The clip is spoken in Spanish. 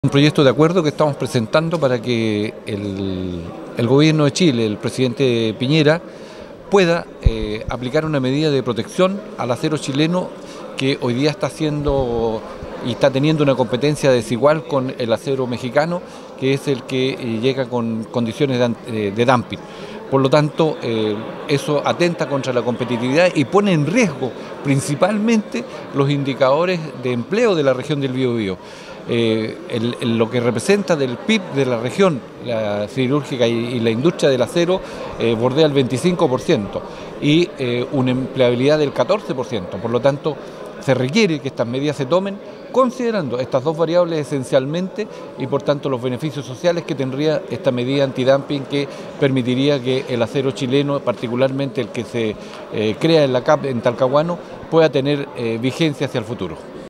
Un proyecto de acuerdo que estamos presentando para que el gobierno de Chile, el presidente Piñera, pueda aplicar una medida de protección al acero chileno que hoy día está haciendo y está teniendo una competencia desigual con el acero mexicano, que es el que llega con condiciones de dumping. Por lo tanto, eso atenta contra la competitividad y pone en riesgo principalmente los indicadores de empleo de la región del Biobío. Lo que representa del PIB de la región, la siderúrgica y la industria del acero, bordea el 25% y una empleabilidad del 14%. Por lo tanto, se requiere que estas medidas se tomen considerando estas dos variables esencialmente y por tanto los beneficios sociales que tendría esta medida antidumping que permitiría que el acero chileno, particularmente el que se crea en la CAP en Talcahuano, pueda tener vigencia hacia el futuro.